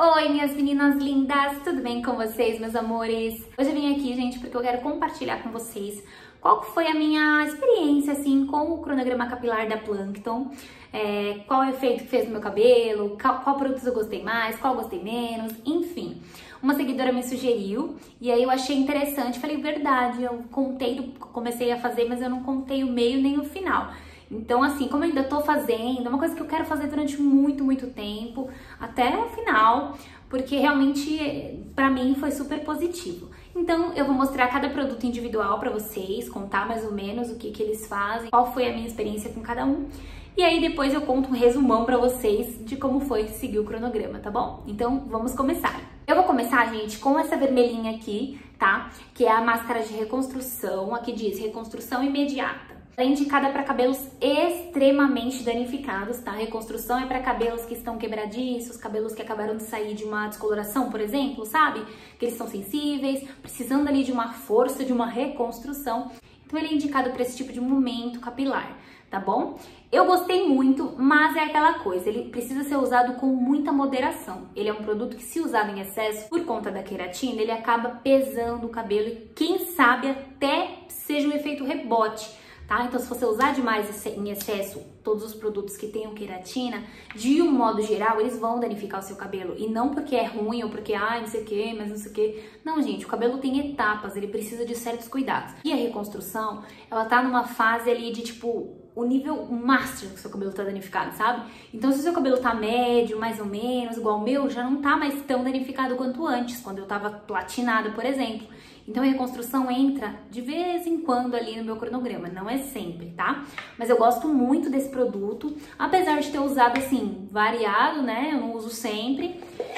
Oi, minhas meninas lindas, tudo bem com vocês, meus amores? Hoje eu vim aqui, gente, porque eu quero compartilhar com vocês qual foi a minha experiência, assim, com o cronograma capilar da Plankton, qual o efeito que fez no meu cabelo, qual produtos eu gostei mais, qual eu gostei menos, enfim. Uma seguidora me sugeriu e aí eu achei interessante, falei, verdade, eu comecei a fazer, mas eu não contei o meio nem o final. Então, assim, como eu ainda tô fazendo, é uma coisa que eu quero fazer durante muito tempo, até o final, porque realmente, pra mim, foi super positivo. Então, eu vou mostrar cada produto individual pra vocês, contar mais ou menos o que eles fazem, qual foi a minha experiência com cada um. E aí, depois eu conto um resumão pra vocês de como foi seguir o cronograma, tá bom? Então, vamos começar. Eu vou começar, gente, com essa vermelhinha aqui, tá? Que é a máscara de reconstrução, aqui diz reconstrução imediata. Ela é indicada para cabelos extremamente danificados, tá? Reconstrução é para cabelos que estão quebradiços, cabelos que acabaram de sair de uma descoloração, por exemplo, sabe? Que eles são sensíveis, precisando ali de uma força, de uma reconstrução. Então ele é indicado para esse tipo de momento capilar, tá bom? Eu gostei muito, mas é aquela coisa, ele precisa ser usado com muita moderação. Ele é um produto que, se usado em excesso, por conta da queratina, ele acaba pesando o cabelo e, quem sabe, até seja um efeito rebote. Tá? Então, se você usar demais em excesso todos os produtos que tenham queratina, de um modo geral, eles vão danificar o seu cabelo. E não porque é ruim ou porque, não sei o que, mas não sei o que. Não, gente, o cabelo tem etapas, ele precisa de certos cuidados. E a reconstrução, ela tá numa fase ali de, tipo, o nível máximo que o seu cabelo tá danificado, sabe? Então, se o seu cabelo tá médio, mais ou menos, igual o meu, já não tá mais tão danificado quanto antes, quando eu tava platinada, por exemplo. Então, a reconstrução entra de vez em quando ali no meu cronograma, não é sempre, tá? Mas eu gosto muito desse produto, apesar de ter usado, assim, variado, né? Eu não uso sempre.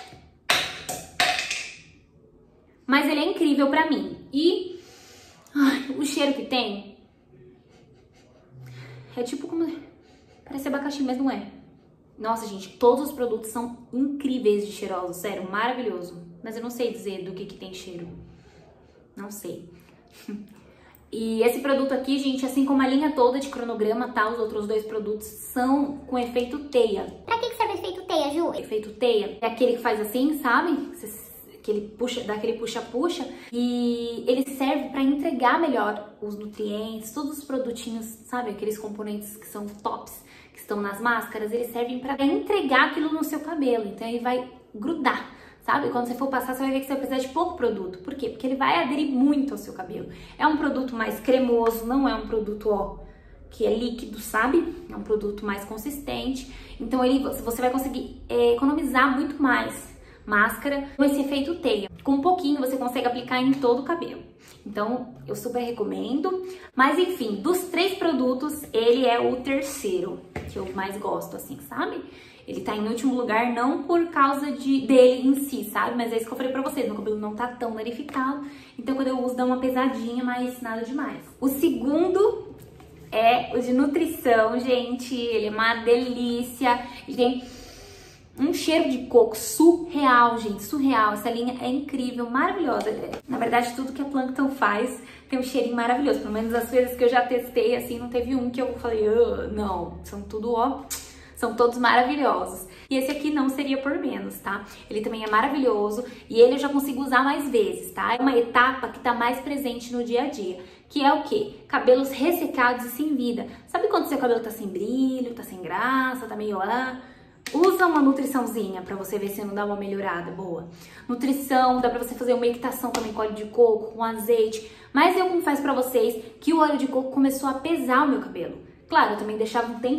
Mas ele é incrível pra mim. E o cheiro que tem é tipo como... parece abacaxi, mas não é. Nossa, gente, todos os produtos são incríveis de cheirosos, sério, maravilhoso. Mas eu não sei dizer do que tem cheiro. Não sei. E esse produto aqui, gente, assim como a linha toda de cronograma, tá? Os outros dois produtos são com efeito teia. Pra que serve efeito teia, Ju? Efeito teia é aquele que faz assim, sabe? Que ele puxa, dá aquele puxa-puxa. E ele serve pra entregar melhor os nutrientes, todos os produtinhos, sabe? Aqueles componentes que são tops, que estão nas máscaras, eles servem pra entregar aquilo no seu cabelo. Então ele vai grudar. Sabe? Quando você for passar, você vai ver que você vai precisar de pouco produto. Por quê? Porque ele vai aderir muito ao seu cabelo. É um produto mais cremoso, não é um produto, ó, que é líquido, sabe? É um produto mais consistente. Então, você vai conseguir economizar muito mais máscara com esse efeito teia. Com um pouquinho, você consegue aplicar em todo o cabelo. Então, eu super recomendo. Mas, enfim, dos 3 produtos, ele é o terceiro que eu mais gosto, assim, sabe? Ele tá em último lugar não por causa dele em si, sabe? Mas é isso que eu falei pra vocês, meu cabelo não tá tão danificado. Então, quando eu uso, dá uma pesadinha, mas nada demais. O segundo é o de nutrição, gente. Ele é uma delícia. Ele tem um cheiro de coco surreal, gente, surreal. Essa linha é incrível, maravilhosa. Na verdade, tudo que a Plankton faz tem um cheirinho maravilhoso. Pelo menos as vezes que eu já testei, assim, não teve um que eu falei, não, são tudo, ó... São todos maravilhosos. E esse aqui não seria por menos, tá? Ele também é maravilhoso e ele eu já consigo usar mais vezes, tá? É uma etapa que tá mais presente no dia a dia. Que é o quê? Cabelos ressecados e sem vida. Sabe quando seu cabelo tá sem brilho, tá sem graça, tá meio... Usa uma nutriçãozinha pra você ver se não dá uma melhorada boa. Nutrição, dá pra você fazer uma equitação também com óleo de coco, com azeite. Mas eu confesso pra vocês que o óleo de coco começou a pesar o meu cabelo. Claro, eu também deixava um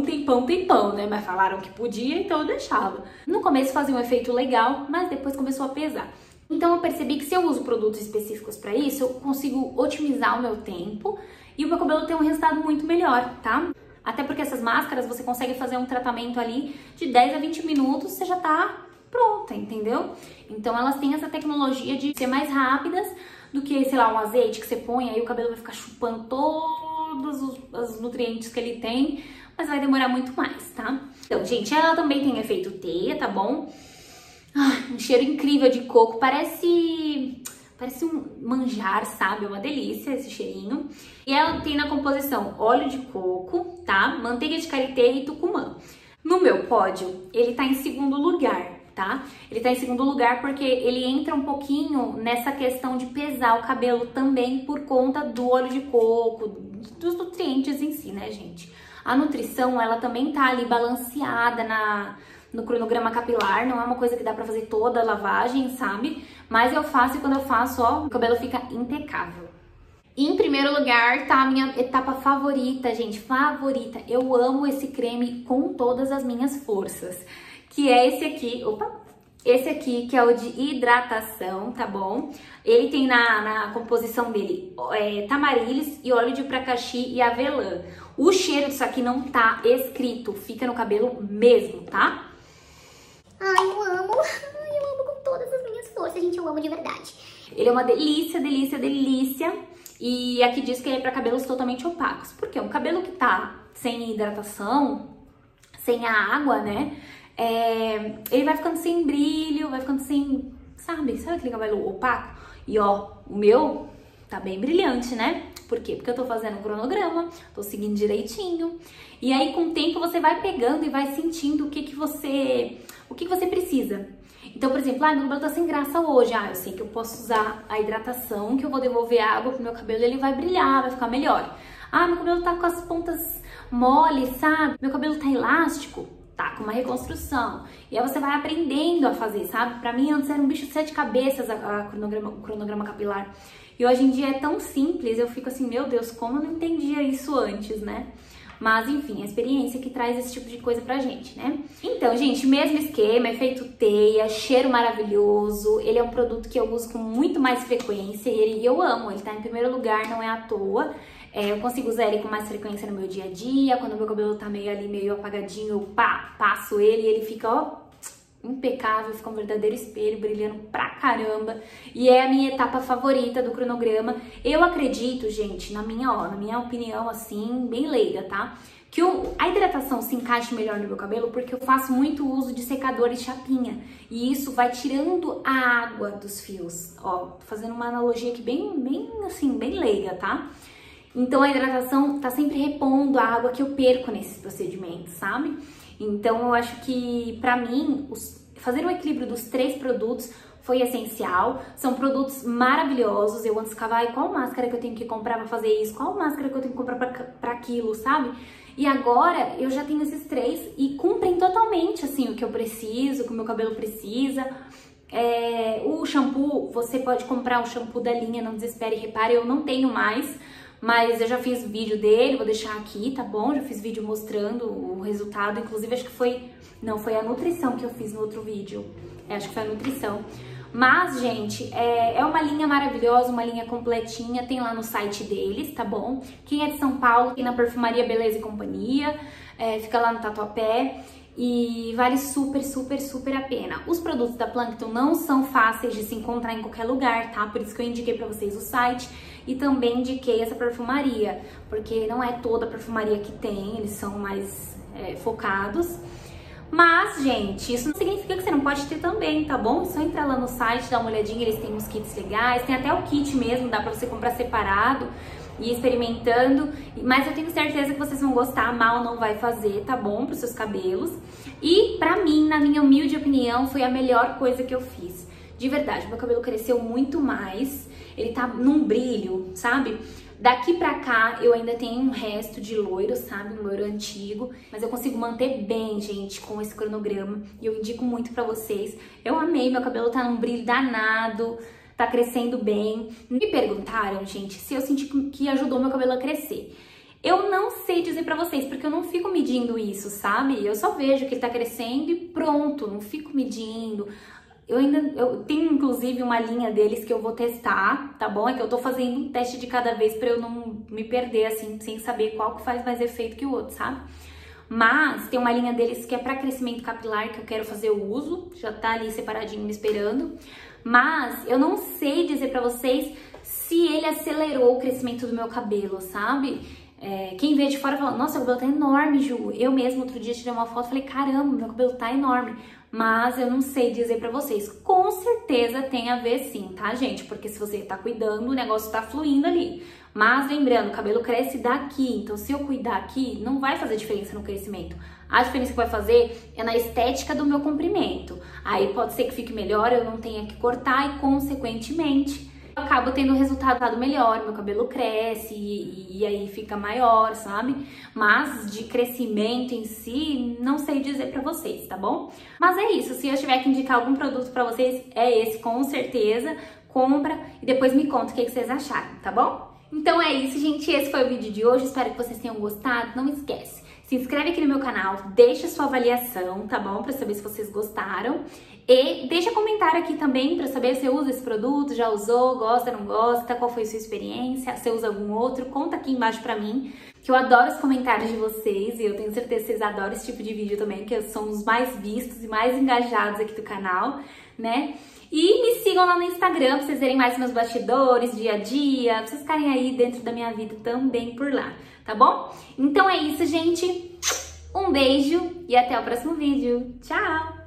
tempão, né? Mas falaram que podia, então eu deixava. No começo fazia um efeito legal, mas depois começou a pesar. Então eu percebi que se eu uso produtos específicos pra isso, eu consigo otimizar o meu tempo e o meu cabelo tem um resultado muito melhor, tá? Até porque essas máscaras você consegue fazer um tratamento ali de 10 a 20 minutos, você já tá pronta, entendeu? Então elas têm essa tecnologia de ser mais rápidas do que, sei lá, um azeite que você põe, aí o cabelo vai ficar chupando todos os nutrientes que ele tem, mas vai demorar muito mais, tá? Então, gente, ela também tem efeito teia, tá bom? Um cheiro incrível de coco, parece um manjar, sabe? É uma delícia esse cheirinho. E ela tem na composição óleo de coco, tá? Manteiga de karité e tucumã. No meu pódio, ele tá em segundo lugar. tá? Ele tá em segundo lugar porque ele entra um pouquinho nessa questão de pesar o cabelo também por conta do óleo de coco, dos nutrientes em si, né, gente? A nutrição, ela também tá ali balanceada no cronograma capilar, não é uma coisa que dá pra fazer toda a lavagem, sabe? Mas eu faço e quando eu faço, ó, o cabelo fica impecável. E em primeiro lugar tá a minha etapa favorita, gente, favorita. Eu amo esse creme com todas as minhas forças, que é esse aqui, esse aqui que é o de hidratação, tá bom? Ele tem na composição dele tamarilis e óleo de pracaxi e avelã. O cheiro disso aqui não tá escrito, fica no cabelo mesmo, tá? Ai, eu amo com todas as minhas forças, gente, eu amo de verdade. Ele é uma delícia, delícia, delícia. E aqui diz que ele é para cabelos totalmente opacos. Porque um cabelo que tá sem hidratação, sem a água, né? Ele vai ficando sem brilho, vai ficando sem... Sabe aquele cabelo opaco? E ó, o meu tá bem brilhante, né? Por quê? Porque eu tô fazendo um cronograma, tô seguindo direitinho. E aí, com o tempo, você vai pegando e vai sentindo o que você precisa. Então, por exemplo, meu cabelo tá sem graça hoje. Eu sei que eu posso usar a hidratação, que eu vou devolver a água pro meu cabelo e ele vai brilhar, vai ficar melhor. Meu cabelo tá com as pontas moles, sabe? Meu cabelo tá elástico, tá com uma reconstrução. E aí você vai aprendendo a fazer, sabe? Pra mim, antes era um bicho de 7 cabeças o cronograma capilar. E hoje em dia é tão simples, eu fico assim, meu Deus, como eu não entendia isso antes, né? Mas, enfim, a experiência que traz esse tipo de coisa pra gente, né? Então, gente, mesmo esquema, efeito teia, cheiro maravilhoso. Ele é um produto que eu uso com muito mais frequência e eu amo. Ele tá em primeiro lugar, não é à toa. Eu consigo usar ele com mais frequência no meu dia a dia. Quando o meu cabelo tá meio apagadinho, eu passo ele e ele fica, ó, impecável, fica um verdadeiro espelho, brilhando pra caramba. E é a minha etapa favorita do cronograma. Eu acredito, gente, na minha opinião, assim, bem leiga, tá? Que a hidratação se encaixe melhor no meu cabelo porque eu faço muito uso de secador e chapinha. E isso vai tirando a água dos fios. Ó, tô fazendo uma analogia aqui bem leiga, tá? Então a hidratação tá sempre repondo a água que eu perco nesses procedimentos, sabe? Então eu acho que pra mim fazer o equilíbrio dos 3 produtos foi essencial. São produtos maravilhosos. Eu antes ficava, qual máscara que eu tenho que comprar pra fazer isso? Qual máscara que eu tenho que comprar pra aquilo, sabe? E agora eu já tenho esses 3 e cumprem totalmente assim o que eu preciso, o que o meu cabelo precisa. O shampoo, você pode comprar o shampoo da linha Não Desespere e Repare, eu não tenho mais. Mas eu já fiz vídeo dele, vou deixar aqui, tá bom? Já fiz vídeo mostrando o resultado, inclusive acho que foi a nutrição que eu fiz no outro vídeo. Acho que foi a nutrição. Mas, gente, é uma linha maravilhosa, uma linha completinha, tem lá no site deles, tá bom? Quem é de São Paulo, tem na Perfumaria Beleza e Companhia, fica lá no Tatuapé. E vale super, super, super a pena. Os produtos da Plankton não são fáceis de se encontrar em qualquer lugar, tá? Por isso que eu indiquei pra vocês o site e também indiquei essa perfumaria, porque não é toda a perfumaria que tem, eles são mais focados. Mas, gente, isso não significa que você não pode ter também, tá bom? É só entrar lá no site, dar uma olhadinha, eles têm uns kits legais, tem até o kit mesmo, dá pra você comprar separado e ir experimentando, mas eu tenho certeza que vocês vão gostar, mal não vai fazer, tá bom? Pros seus cabelos. E pra mim, na minha humilde opinião, foi a melhor coisa que eu fiz. De verdade, meu cabelo cresceu muito mais, ele tá num brilho, sabe? Daqui pra cá, eu ainda tenho um resto de loiro, sabe? Um loiro antigo, mas eu consigo manter bem, gente, com esse cronograma. E eu indico muito pra vocês. Eu amei, meu cabelo tá num brilho danado, tá crescendo bem. Me perguntaram, gente, se eu senti que ajudou meu cabelo a crescer. Eu não sei dizer pra vocês, porque eu não fico medindo isso, sabe? Eu só vejo que ele tá crescendo e pronto, não fico medindo. Eu tenho, inclusive, uma linha deles que eu vou testar, tá bom? É que eu tô fazendo um teste de cada vez pra eu não me perder, assim, sem saber qual que faz mais efeito que o outro, sabe? Mas tem uma linha deles que é pra crescimento capilar, que eu quero fazer o uso, já tá ali separadinho me esperando. Mas eu não sei dizer pra vocês se ele acelerou o crescimento do meu cabelo, sabe? Quem vê de fora fala, nossa, o cabelo tá enorme, Ju. Eu mesmo outro dia tirei uma foto e falei, caramba, meu cabelo tá enorme. mas eu não sei dizer pra vocês. Com certeza tem a ver sim, tá, gente? Porque se você tá cuidando, o negócio tá fluindo ali. Mas lembrando, o cabelo cresce daqui, então se eu cuidar aqui, não vai fazer diferença no crescimento. A diferença que vai fazer é na estética do meu comprimento. Aí pode ser que fique melhor, eu não tenha que cortar e, consequentemente, eu acabo tendo um resultado melhor, meu cabelo cresce e aí fica maior, sabe? Mas de crescimento em si, não sei dizer pra vocês, tá bom? Mas é isso, se eu tiver que indicar algum produto pra vocês, é esse, com certeza. Compra e depois me conta o que vocês acharam, tá bom? Então é isso, gente, esse foi o vídeo de hoje, espero que vocês tenham gostado. Não esquece, se inscreve aqui no meu canal, deixa sua avaliação, tá bom? Pra saber se vocês gostaram. E deixa comentário aqui também pra saber se você usa esse produto, já usou, gosta, não gosta, qual foi a sua experiência, se você usa algum outro, conta aqui embaixo pra mim, que eu adoro os comentários de vocês e eu tenho certeza que vocês adoram esse tipo de vídeo também, que são os mais vistos e mais engajados aqui do canal, né? E me sigam lá no Instagram pra vocês verem mais meus bastidores, dia a dia, pra vocês ficarem aí dentro da minha vida também por lá, tá bom? Então é isso, gente. Um beijo e até o próximo vídeo. Tchau!